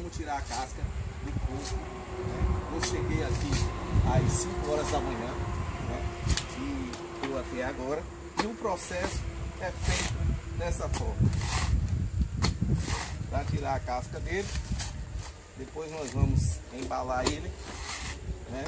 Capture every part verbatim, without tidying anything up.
vamos tirar a casca do coco. Né? Eu cheguei aqui às cinco horas da manhã, né? E estou até agora. E o processo é feito dessa forma. Para tirar a casca dele, depois nós vamos embalar ele, né?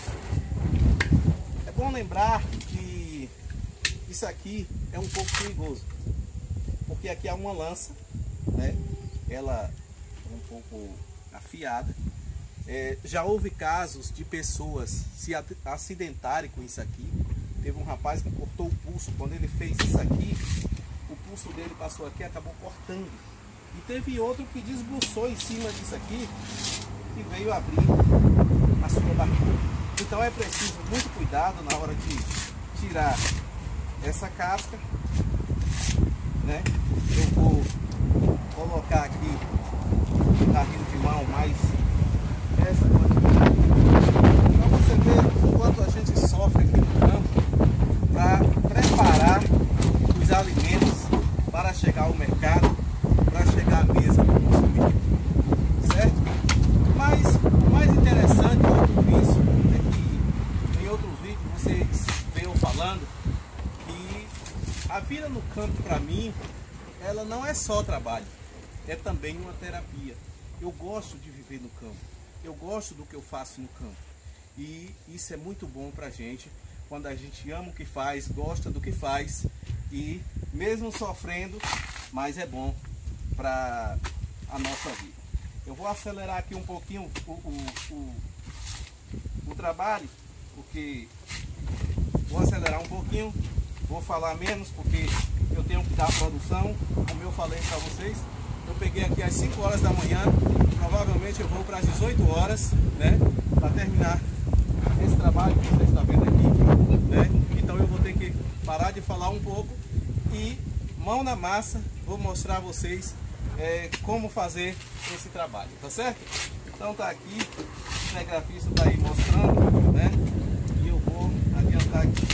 É bom lembrar que isso aqui é um pouco perigoso, porque aqui há uma lança, né? Ela é um pouco afiada. É, já houve casos de pessoas se acidentarem com isso aqui. Teve um rapaz que cortou o pulso. Quando ele fez isso aqui, o pulso dele passou aqui e acabou cortando. E teve outro que desbuçou em cima disso aqui e veio abrir a sua barriga. Então é preciso muito cuidado na hora de tirar essa casca, né? Eu vou colocar aqui o carrinho de mão mais essa quantidade, para você ver o quanto a gente sofre aqui no campo para preparar os alimentos para chegar ao mercado, para chegar à mesa do consumidor, certo? Mas o mais interessante de tudo isso é que em outros vídeos vocês veem eu falando que a vida no campo, para mim, ela não é só trabalho, é também uma terapia. Eu gosto de viver no campo, eu gosto do que eu faço no campo, e isso é muito bom pra gente, quando a gente ama o que faz, gosta do que faz, e mesmo sofrendo, mas é bom para a nossa vida. Eu vou acelerar aqui um pouquinho o, o, o, o trabalho, porque vou acelerar um pouquinho, vou falar menos, porque eu tenho que dar a produção, como eu falei para vocês. Eu peguei aqui às cinco horas da manhã, provavelmente eu vou para as dezoito horas, né, para terminar esse trabalho que você está vendo aqui, né? Então eu vou ter que parar de falar um pouco e, mão na massa, vou mostrar a vocês é, como fazer esse trabalho, tá certo? Então tá aqui, o cinegrafista está aí mostrando, né? E eu vou adiantar aqui.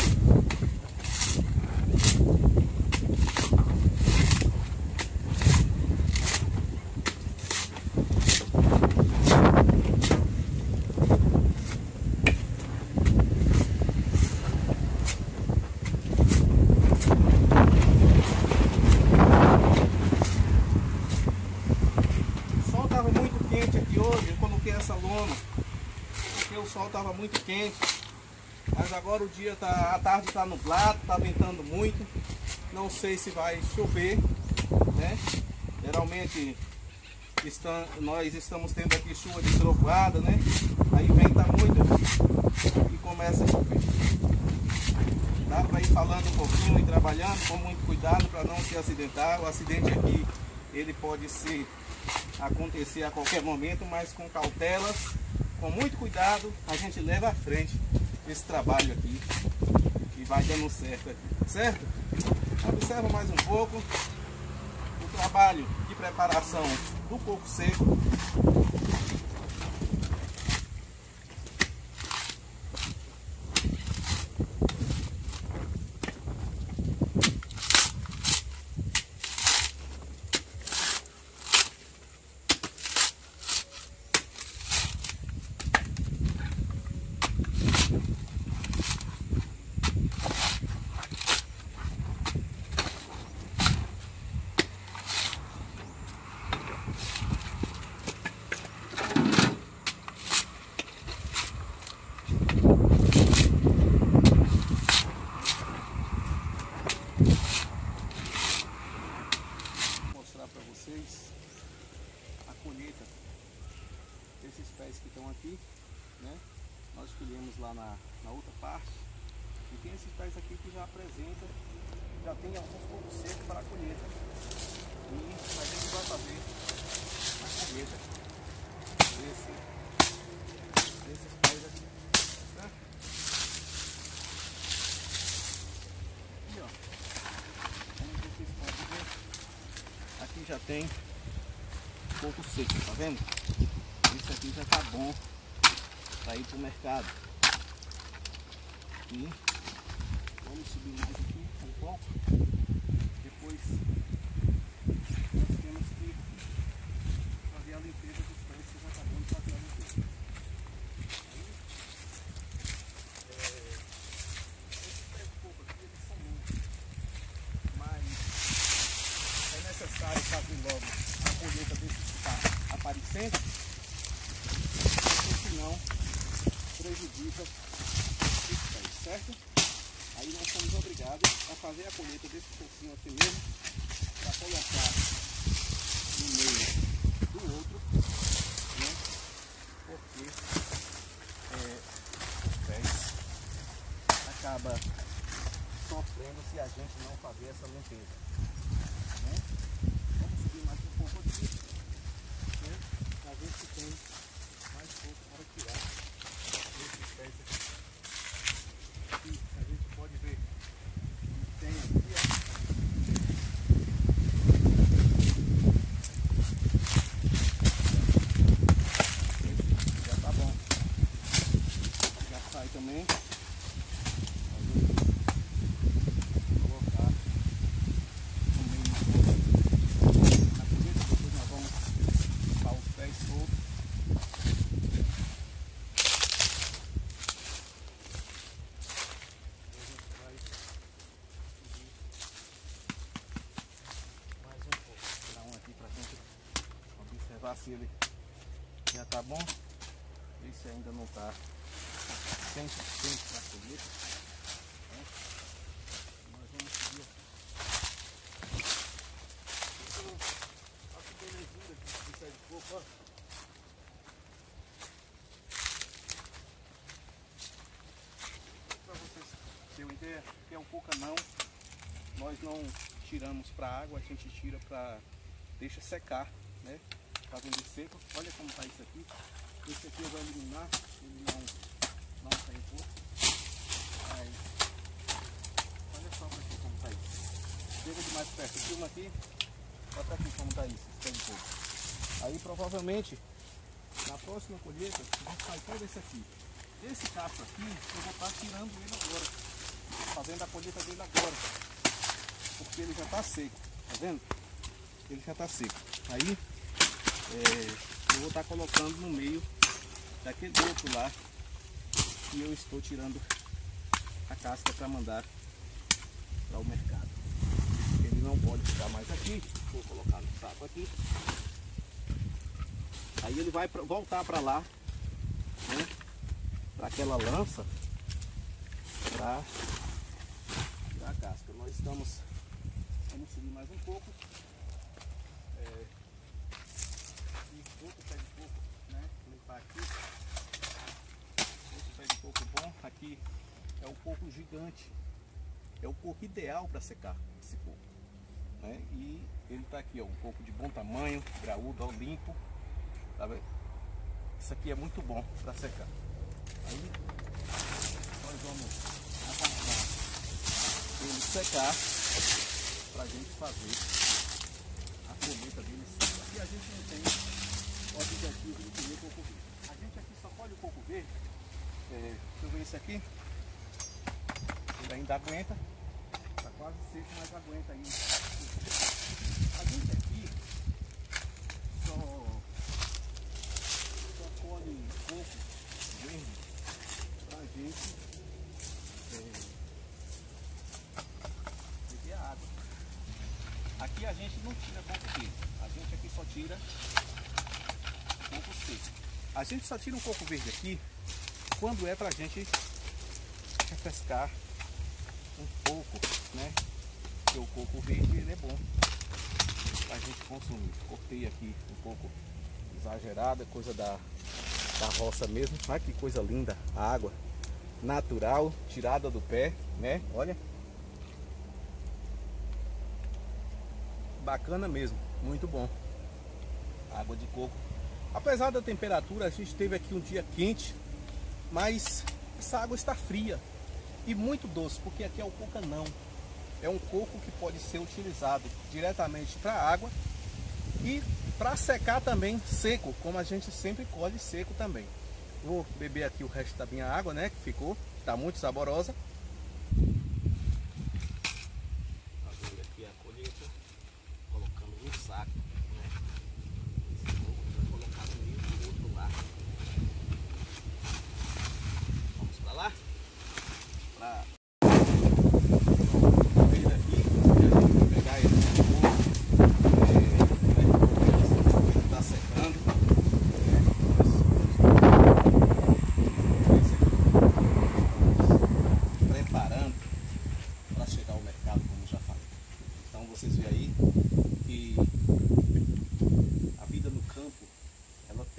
O sol estava muito quente, mas agora o dia tá, a tarde está nublado, está ventando muito, não sei se vai chover, né? Geralmente está, nós estamos tendo aqui chuva de trovoada, né? Aí venta muito e começa a chover. Dá para ir falando um pouquinho e trabalhando com muito cuidado para não se acidentar. O acidente aqui, ele pode ser, acontecer a qualquer momento, mas com cautelas, com muito cuidado, a gente leva à frente esse trabalho aqui e vai dando certo aqui, certo? Observa mais um pouco o trabalho de preparação do coco seco. A colheita desses pés que estão aqui, né? Nós escolhemos lá na, na outra parte, e tem esses pés aqui que já apresenta, já tem alguns cocos secos para a colheita, e a gente vai fazer a colheita desse, desses pés aqui, certo? Aqui, ó, como vocês podem ver, aqui já tem coco seco, tá vendo? Isso aqui já tá bom para ir pro mercado. E vamos subir mais aqui um pouco. Depois nós temos que fazer a limpeza dos pés sessenta, porque senão prejudica os pés, certo? Aí nós somos obrigados a fazer a colheita desse focinho aqui mesmo, para colocar no meio do outro, né? Porque é, os pés acaba sofrendo se a gente não fazer essa limpeza, né? Vamos subir mais um pouco aqui, né? Para ver se tem mais pouco para tirar esses pés aqui. Aqui a gente pode ver que tem aqui, ó. Esse já tá bom. Já sai também. Se ele já tá bom, esse ainda não tá cem por cento para colher, né? Nós vamos seguir a belezinha que sai de pouco, ó. Para vocês terem uma ideia, que é um cocanão, nós não tiramos para água, a gente tira para deixa secar, né? Para vender seco. Olha como está isso aqui. Esse aqui eu vou eliminar, ele não, não tem pouco. Aí, olha só para aqui como está isso. Chega de mais perto, filma aqui. Olha aqui como está isso, tem pouco. Aí provavelmente, na próxima colheita, a gente vai todo esse aqui. Esse cacho aqui, eu vou estar tirando ele agora. Fazendo a colheita dele agora. Porque ele já está seco, tá vendo? Ele já está seco. Aí, É, eu vou estar colocando no meio daquele outro lá que eu estou tirando a casca para mandar para o mercado. Ele não pode ficar mais aqui. Vou colocar no saco aqui. Aí ele vai pra, voltar para lá, né, para aquela lança, para tirar a casca. Nós estamos, vamos subir mais um pouco. É, outro pé de coco, né? Limpar aqui. Outro pé de coco bom. Aqui é o coco gigante. É o coco ideal para secar esse coco, né? E ele tá aqui, ó, um coco de bom tamanho, graúdo, ó, limpo. Tá vendo? Isso aqui é muito bom para secar. Aí nós vamos aguardar ele secar para a gente fazer a colheita dele seca. Aqui a gente não tem o objetivo de colher coco verde. A gente aqui só colhe o coco verde. É, deixa eu ver esse aqui. Ele ainda aguenta. Está quase seco, mas aguenta ainda. A gente aqui só, só colhe coco verde para a gente é, beber a água. Aqui a gente não tira coco verde. A gente aqui só tira coco seco. A gente só tira um coco verde aqui quando é pra gente refrescar um pouco, né? Porque o coco verde ele é bom pra gente consumir. Cortei aqui um pouco exagerada, coisa da, da roça mesmo. Olha que coisa linda, a água natural, tirada do pé, né? Olha. Bacana mesmo, muito bom. Água de coco. Apesar da temperatura, a gente teve aqui um dia quente, mas essa água está fria e muito doce, porque aqui é o cocanão. É um coco que pode ser utilizado diretamente para a água e para secar também seco, como a gente sempre colhe seco também. Vou beber aqui o resto da minha água, né, que ficou, está muito saborosa. Fazendo aqui a colheita, colocando no saco. Pra ver daqui, a gente vai pegar ele de novo, é, tá secando.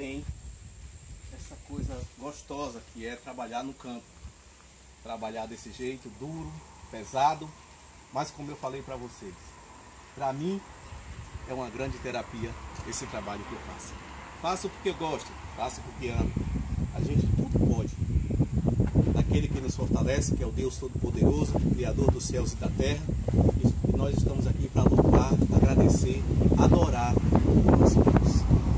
tem essa coisa gostosa que é trabalhar no campo. Trabalhar desse jeito, duro, pesado, mas como eu falei para vocês, para mim é uma grande terapia esse trabalho que eu faço. Faço porque eu gosto, faço porque amo. A gente tudo pode. Daquele que nos fortalece, que é o Deus Todo-Poderoso, Criador dos céus e da terra. E nós estamos aqui para louvar, agradecer, adorar o nosso Deus.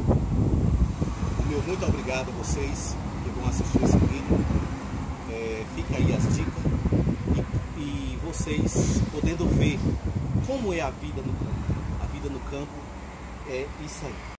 O meu muito obrigado a vocês que vão assistir esse vídeo. É, fica aí as dicas e, e vocês podendo ver como é a vida no campo. A vida no campo é isso aí.